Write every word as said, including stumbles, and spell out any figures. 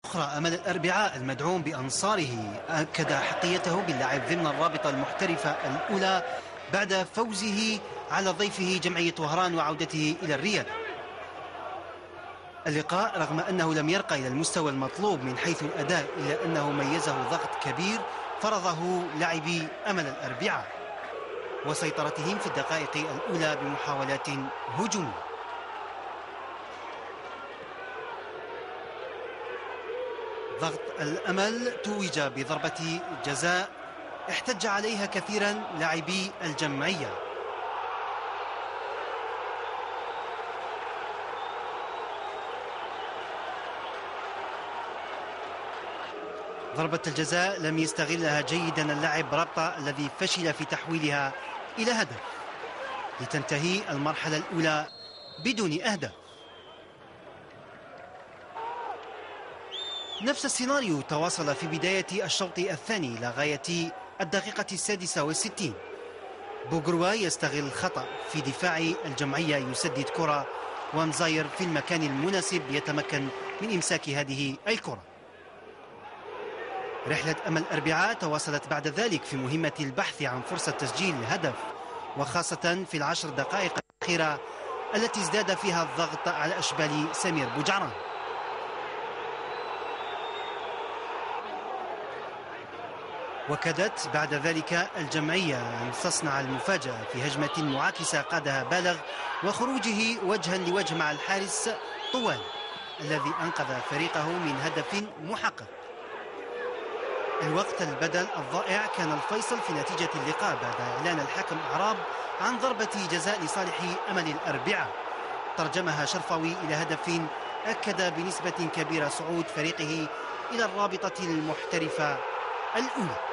أخرى أمل الأربعاء المدعوم بأنصاره أكد حقيته باللعب ضمن الرابطة المحترفة الأولى بعد فوزه على ضيفه جمعية وهران وعودته إلى الرياض. اللقاء رغم أنه لم يرقى إلى المستوى المطلوب من حيث الأداء إلا أنه ميزه ضغط كبير فرضه لاعبي أمل الأربعاء وسيطرتهم في الدقائق الأولى بمحاولات هجومية. ضغط الأمل توج بضربة جزاء احتج عليها كثيرا لاعبي الجمعية. ضربة الجزاء لم يستغلها جيدا اللاعب رابطة الذي فشل في تحويلها إلى هدف لتنتهي المرحلة الأولى بدون أهداف. نفس السيناريو تواصل في بداية الشوط الثاني إلى غاية الدقيقة السادسة والستين. بوغروا يستغل الخطأ في دفاع الجمعية، يسدد كرة ومزاير في المكان المناسب يتمكن من إمساك هذه الكرة. رحلة أمل الأربعاء تواصلت بعد ذلك في مهمة البحث عن فرصة تسجيل هدف، وخاصة في العشر دقائق الأخيرة التي ازداد فيها الضغط على أشبال سمير بوجعران. وكادت بعد ذلك الجمعية أن تصنع المفاجأة في هجمة معاكسة قادها بالغ وخروجه وجها لوجه مع الحارس طوال الذي أنقذ فريقه من هدف محقق. الوقت البدل الضائع كان الفيصل في نتيجة اللقاء بعد إعلان الحكم أعراب عن ضربة جزاء لصالح أمل الأربعاء ترجمها شرفاوي إلى هدف أكد بنسبة كبيرة صعود فريقه إلى الرابطة المحترفة الأولى.